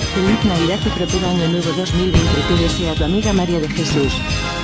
Feliz Navidad y próspero año nuevo 2020 te desea tu amiga María de Jesús.